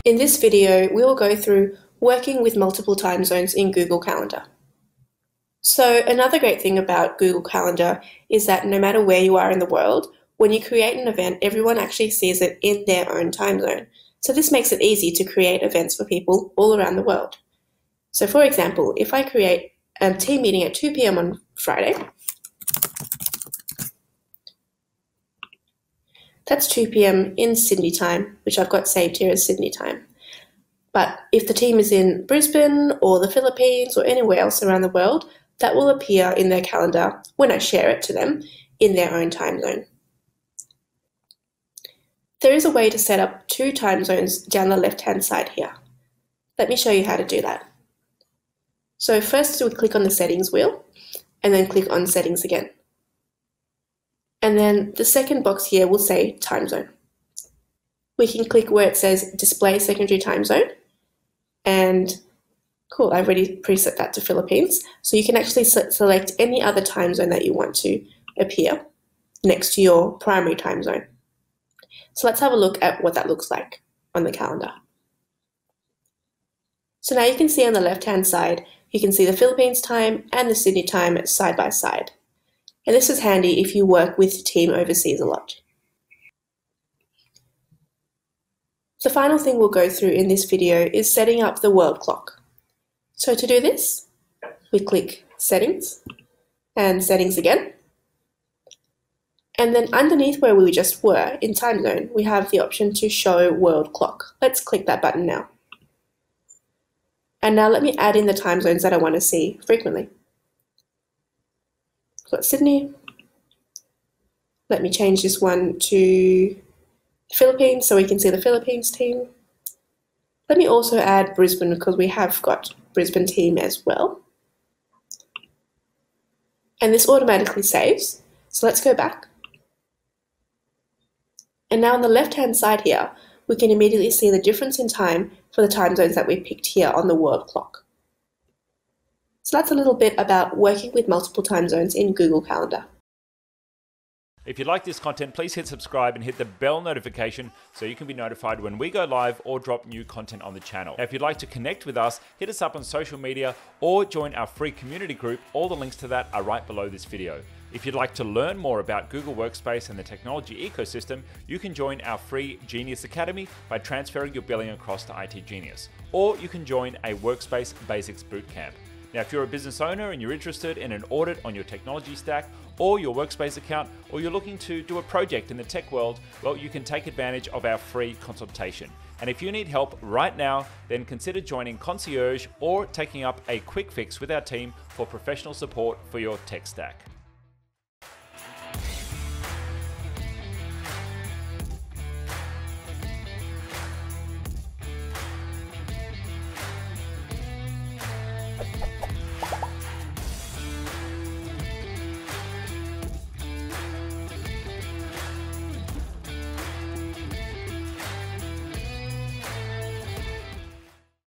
In this video, we will go through working with multiple time zones in Google Calendar. So another great thing about Google Calendar is that no matter where you are in the world, when you create an event, everyone actually sees it in their own time zone. So this makes it easy to create events for people all around the world. So for example, if I create a team meeting at 2 p.m. on Friday, that's 2 p.m. in Sydney time, which I've got saved here as Sydney time. But if the team is in Brisbane or the Philippines or anywhere else around the world, that will appear in their calendar when I share it to them in their own time zone. There is a way to set up two time zones down the left-hand side here. Let me show you how to do that. So first we click on the settings wheel and then click on settings again. And then the second box here will say time zone. We can click where it says display secondary time zone, and cool, I've already preset that to Philippines. So you can actually select any other time zone that you want to appear next to your primary time zone. So let's have a look at what that looks like on the calendar. So now you can see on the left-hand side, you can see the Philippines time and the Sydney time side by side. And this is handy if you work with a team overseas a lot. The final thing we'll go through in this video is setting up the world clock. So to do this, we click Settings and Settings again. And then underneath where we just were in time zone, we have the option to show world clock. Let's click that button now. And now let me add in the time zones that I want to see frequently. I've got Sydney. Let me change this one to Philippines so we can see the Philippines team. Let me also add Brisbane because we have got Brisbane team as well. And this automatically saves. So let's go back. And now on the left-hand side here, we can immediately see the difference in time for the time zones that we picked here on the world clock. So that's a little bit about working with multiple time zones in Google Calendar. If you like this content, please hit subscribe and hit the bell notification so you can be notified when we go live or drop new content on the channel. Now, if you'd like to connect with us, hit us up on social media or join our free community group. All the links to that are right below this video. If you'd like to learn more about Google Workspace and the technology ecosystem, you can join our free Genius Academy by transferring your billing across to itGenius. Or you can join a Workspace Basics Bootcamp. Now, if you're a business owner and you're interested in an audit on your technology stack or your Workspace account, or you're looking to do a project in the tech world, well, you can take advantage of our free consultation. And if you need help right now, then consider joining Concierge or taking up a quick fix with our team for professional support for your tech stack.